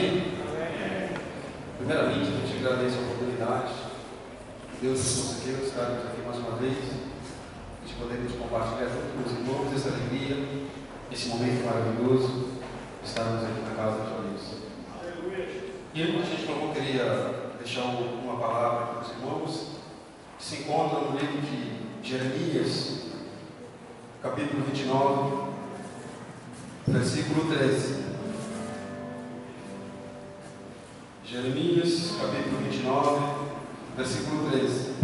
Amém? Primeiramente, a gente agradece a oportunidade. Deus nos concedeu estarmos aqui mais uma vez, de podermos compartilhar junto com os irmãos essa alegria, esse momento maravilhoso, estarmos aqui na casa de Deus. E antes de a gente não queria deixar uma palavra para os irmãos, que se encontra no livro de Jeremias, capítulo 29, versículo 13. Jeremias, capítulo 29, versículo 13.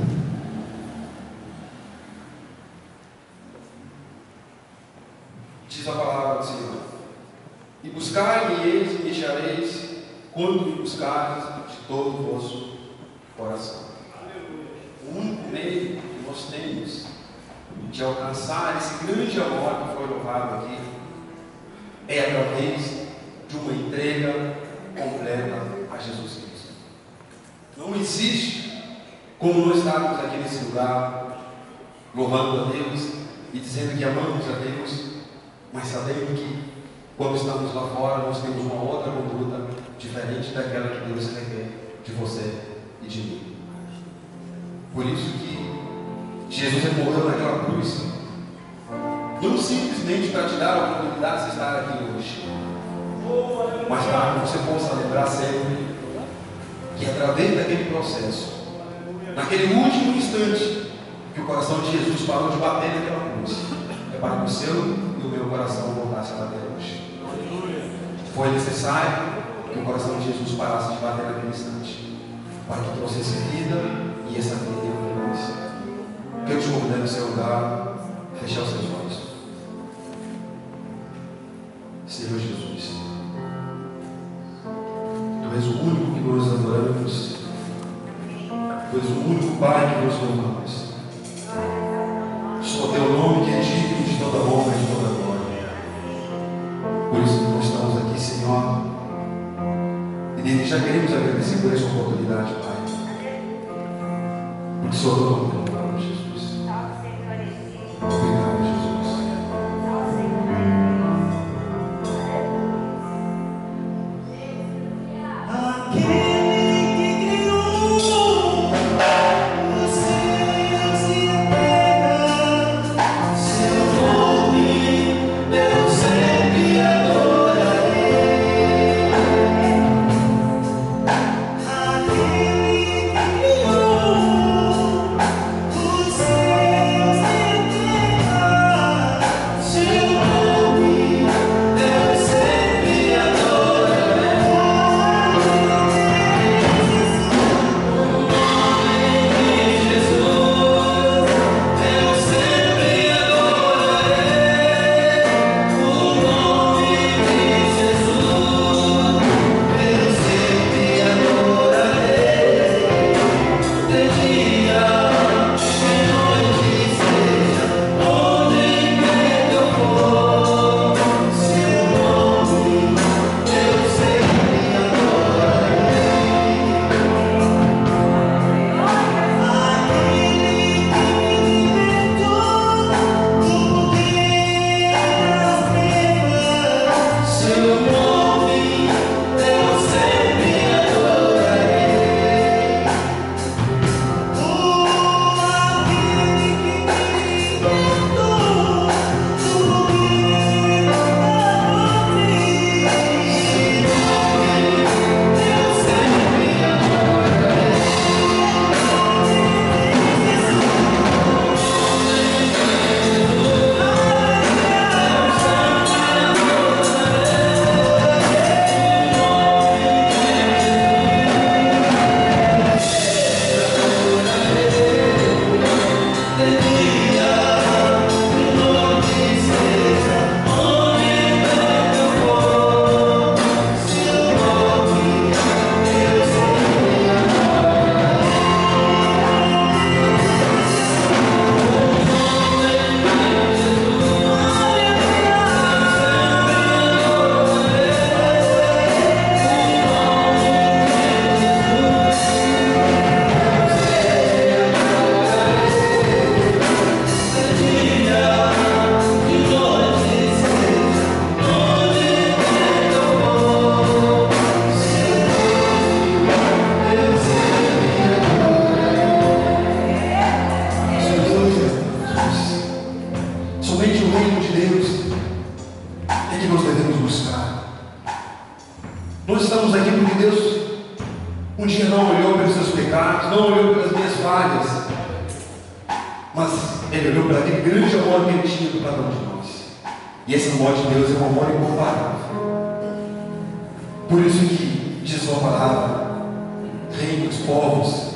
Diz a palavra do Senhor: E buscai-me, eis e me achareis, quando me buscardes de todo o vosso coração. O único meio que nós temos de alcançar esse grande amor que foi louvado aqui é através de uma entrega completa a Jesus Cristo. Não existe como nós estarmos aqui nesse lugar louvando a Deus e dizendo que amamos a Deus, mas sabendo que quando estamos lá fora nós temos uma outra conduta diferente daquela que Deus requer de você e de mim. Por isso que Jesus morreu naquela cruz, não simplesmente para te dar a oportunidade de estar aqui hoje, mas para que você possa lembrar sempre que através daquele processo, naquele último instante que o coração de Jesus parou de bater naquela cruz, é para que o seu e o meu coração voltasse a bater hoje. Foi necessário que o coração de Jesus parasse de bater naquele instante, para que trouxesse vida, e essa vida em abundância. Quero te convidar no seu lugar, fechar os seus olhos. Senhor Jesus, Tu és o único que nós adoramos, Tu és o único Pai que nós louvamos. Só o Teu nome que é digno de toda honra e de toda glória. Por isso que nós estamos aqui, Senhor, e desde já queremos agradecer por essa oportunidade, Pai, porque só o nome do Pai, Jesus. Obrigado, Jesus. Nós estamos aqui porque Deus um dia não olhou pelos seus pecados, não olhou pelas minhas falhas, mas Ele olhou para aquele grande amor que Ele tinha por cada um de nós. E esse amor de Deus é um amor incomparável. Por isso que diz sua palavra: reinos, povos,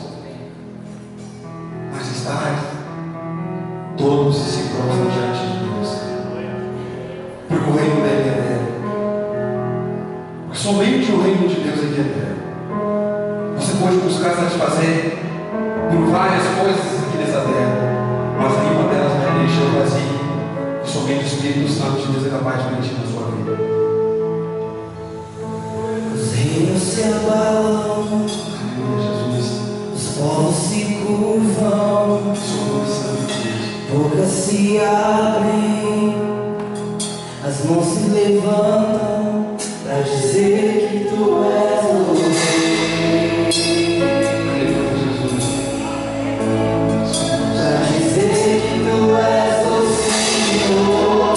majestade, todos se prostram diante de Deus, porque o reino dele é eterno. Porque somente o reino de Deus é que é eterno. Você pode buscar satisfazer por várias coisas aqui nessa terra, mas nenhuma delas vai deixar o vazio que somente o Espírito Santo de Deus é capaz de preencher na sua vida. Os reinos se abalam, Jesus, os povos se curvam, bocas se abrem, as mãos se levantam para dizer que tu és o Rei. Para dizer que tu és o Senhor.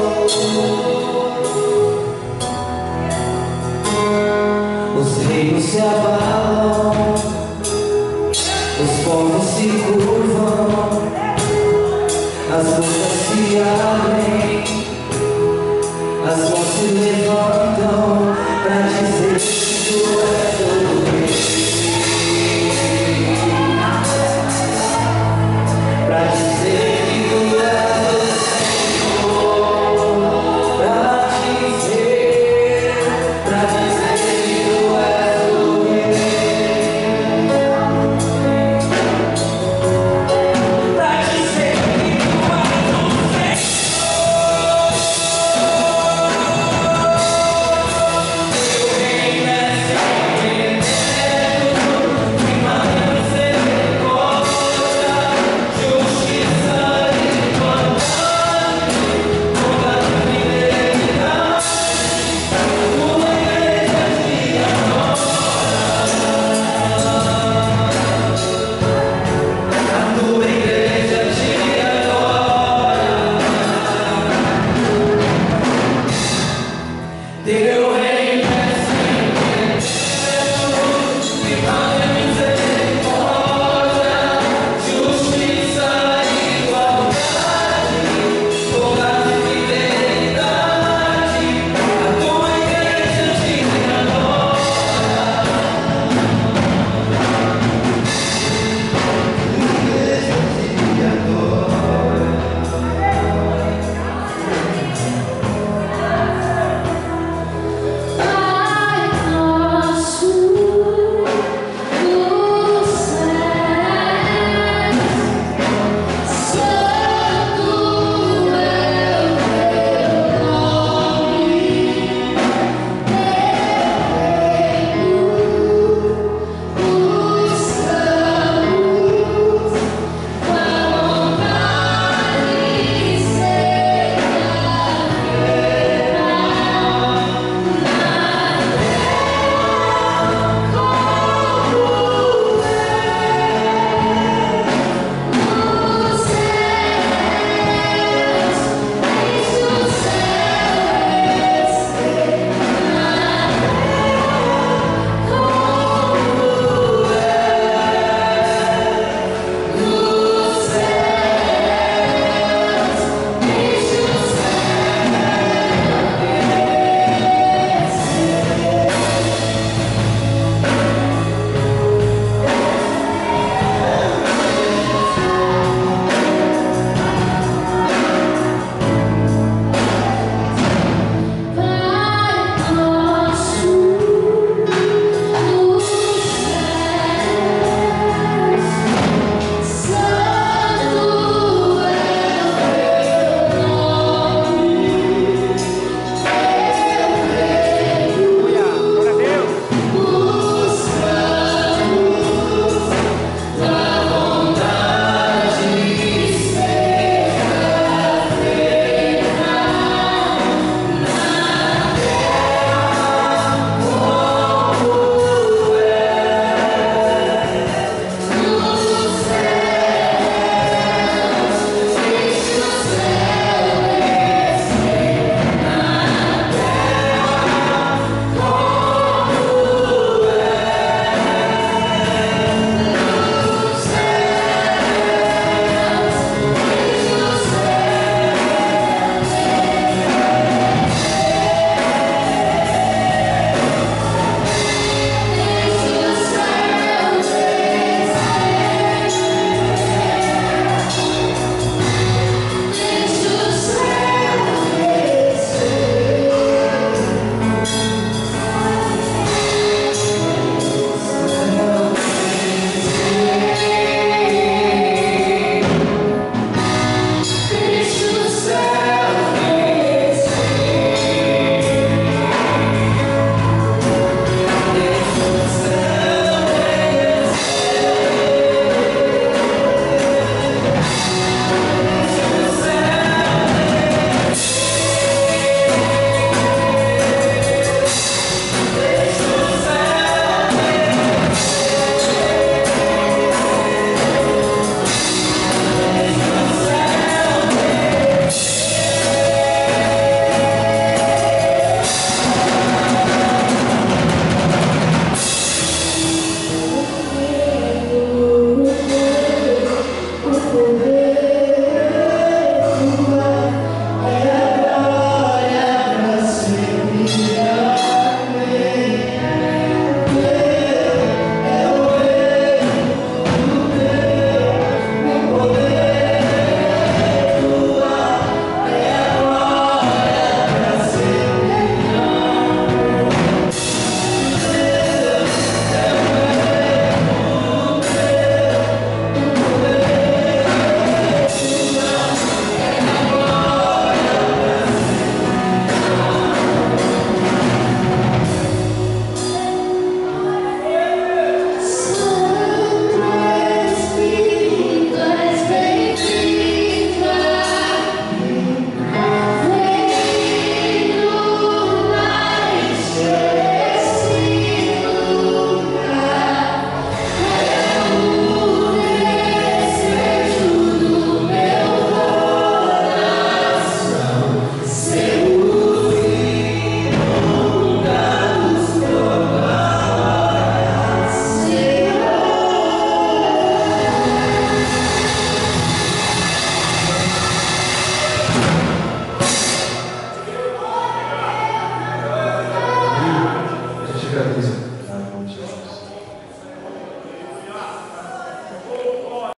Os reinos se abalam, os povos se curvam, as bocas se abrem, as mãos se levantam para dizer que tu és o